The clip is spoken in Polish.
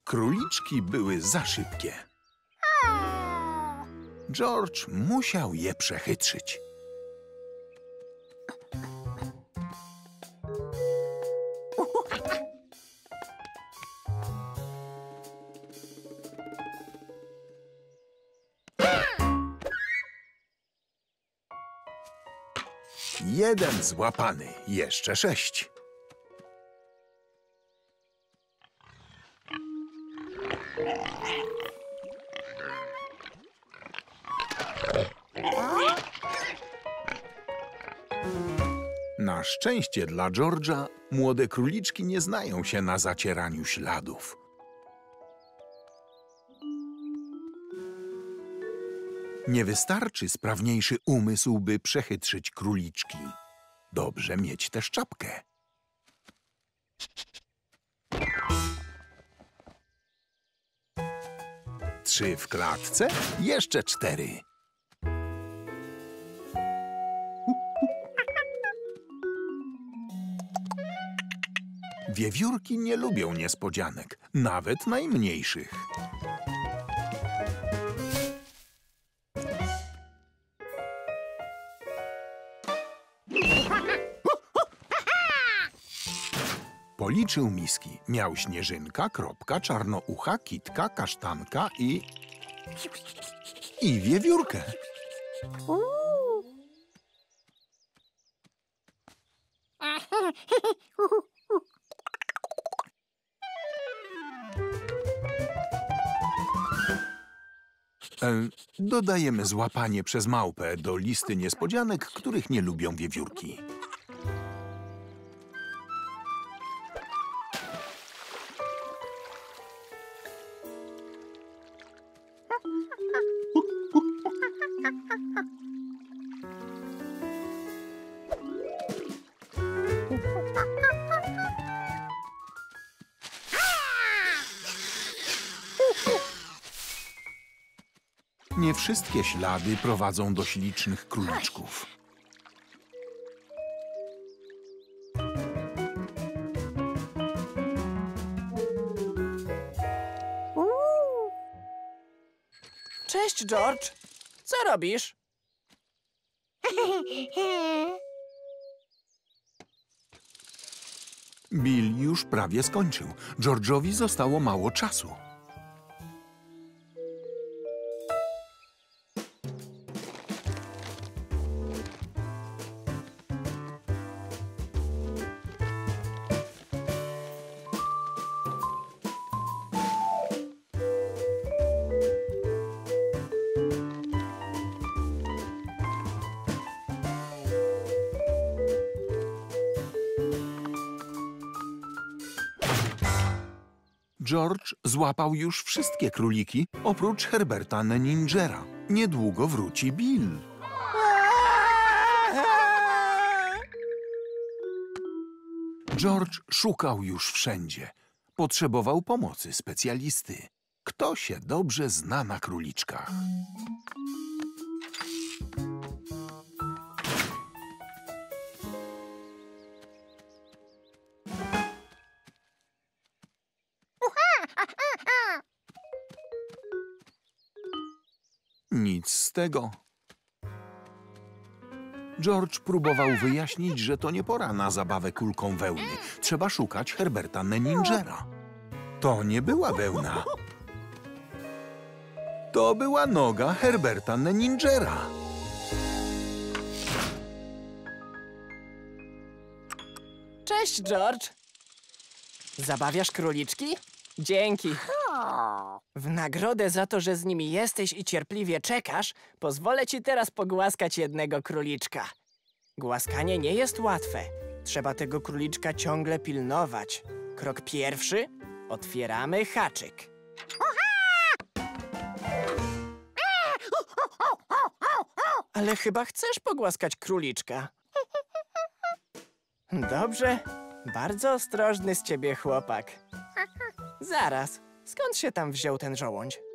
Króliczki były za szybkie. George musiał je przechytrzyć. Jeden złapany, jeszcze 6. Na szczęście dla George'a młode króliczki nie znają się na zacieraniu śladów. Nie wystarczy sprawniejszy umysł, by przechytrzyć króliczki. Dobrze mieć też czapkę. Trzy w klatce, jeszcze 4. Wiewiórki nie lubią niespodzianek, nawet najmniejszych. Policzył miski. Miał śnieżynka, kropka, czarnoucha, kitka, kasztanka i wiewiórkę. Dodajemy złapanie przez małpę do listy niespodzianek, których nie lubią wiewiórki. Nie wszystkie ślady prowadzą do ślicznych króliczków. Cześć, George. Co robisz? Bill już prawie skończył. George'owi zostało mało czasu. George złapał już wszystkie króliki, oprócz Herberta Nenningera. Niedługo wróci Bill. George szukał już wszędzie. Potrzebował pomocy specjalisty. Kto się dobrze zna na króliczkach? Nic z tego. George próbował wyjaśnić, że to nie pora na zabawę kulką wełny. Trzeba szukać Herberta Nenningera. To nie była wełna. To była noga Herberta Nenningera. Cześć, George. Zabawiasz króliczki? Dzięki. W nagrodę za to, że z nimi jesteś i cierpliwie czekasz, pozwolę ci teraz pogłaskać jednego króliczka. Głaskanie nie jest łatwe. Trzeba tego króliczka ciągle pilnować. Krok pierwszy. Otwieramy haczyk. Ale chyba chcesz pogłaskać króliczka. Dobrze. Bardzo ostrożny z ciebie chłopak. Zaraz. Skąd się tam wziął ten żołądź?